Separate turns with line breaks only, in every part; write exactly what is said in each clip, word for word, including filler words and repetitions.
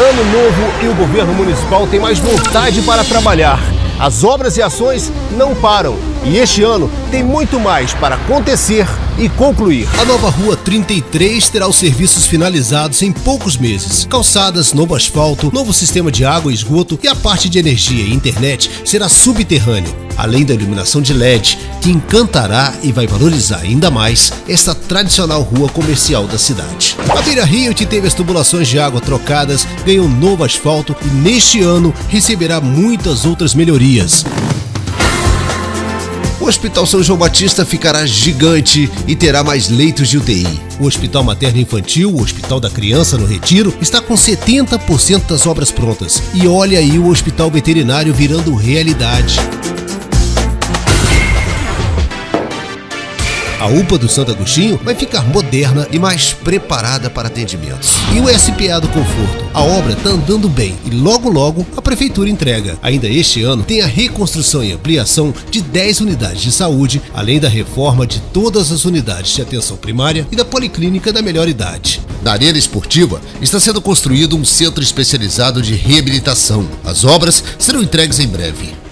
Ano novo e o governo municipal tem mais vontade para trabalhar. As obras e ações não param e este ano tem muito mais para acontecer e concluir.
A nova Rua trinta e três terá os serviços finalizados em poucos meses. Calçadas, novo asfalto, novo sistema de água e esgoto e a parte de energia e internet será subterrânea, além da iluminação de L E D, que encantará e vai valorizar ainda mais esta tradicional rua comercial da cidade. A Beira Rio, que teve as tubulações de água trocadas, ganhou novo asfalto e neste ano receberá muitas outras melhorias. O Hospital São João Batista ficará gigante e terá mais leitos de U T I. O Hospital Materno Infantil, o Hospital da Criança no Retiro, está com setenta por cento das obras prontas. E olha aí o Hospital Veterinário virando realidade. A U P A do Santo Agostinho vai ficar moderna e mais preparada para atendimentos. E o S P A do Conforto? A obra está andando bem e logo logo a Prefeitura entrega. Ainda este ano tem a reconstrução e ampliação de dez unidades de saúde, além da reforma de todas as unidades de atenção primária e da Policlínica da Melhor Idade. Na Arena Esportiva está sendo construído um centro especializado de reabilitação. As obras serão entregues em breve.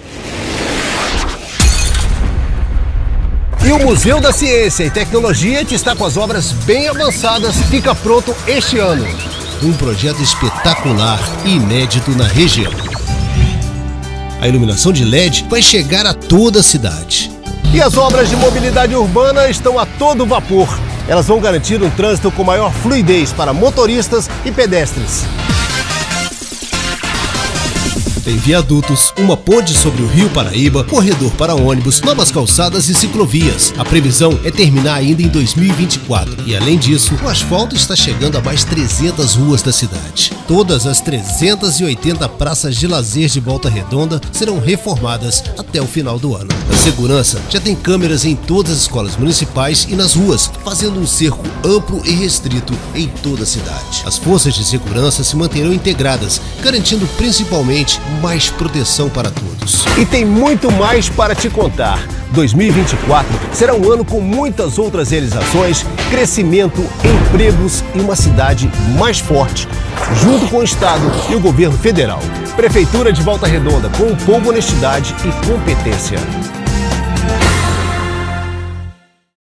E o Museu da Ciência e Tecnologia, que está com as obras bem avançadas, fica pronto este ano.
Um projeto espetacular e inédito na região. A iluminação de L E D vai chegar a toda a cidade.
E as obras de mobilidade urbana estão a todo vapor. Elas vão garantir um trânsito com maior fluidez para motoristas e pedestres.
Tem viadutos, uma ponte sobre o Rio Paraíba, corredor para ônibus, novas calçadas e ciclovias. A previsão é terminar ainda em dois mil e vinte e quatro. E além disso, o asfalto está chegando a mais trezentas ruas da cidade. Todas as trezentas e oitenta praças de lazer de Volta Redonda serão reformadas até o final do ano. A segurança já tem câmeras em todas as escolas municipais e nas ruas, fazendo um cerco amplo e restrito em toda a cidade. As forças de segurança se manterão integradas, garantindo principalmente mais proteção para todos.
E tem muito mais para te contar. dois mil e vinte e quatro será um ano com muitas outras realizações, crescimento, empregos e uma cidade mais forte, junto com o Estado e o governo federal. Prefeitura de Volta Redonda, com o povo, honestidade e competência.